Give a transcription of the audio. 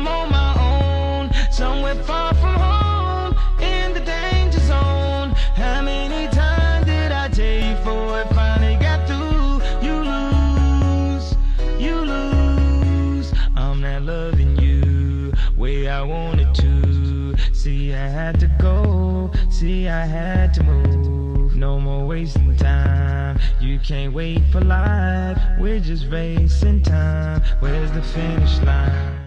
I'm on my own, somewhere far from home, in the danger zone. How many times did I tell you before it finally got through? You lose. I'm not loving you way I wanted to. See, I had to go, see, I had to move. No more wasting time, you can't wait for life. We're just racing time, where's the finish line?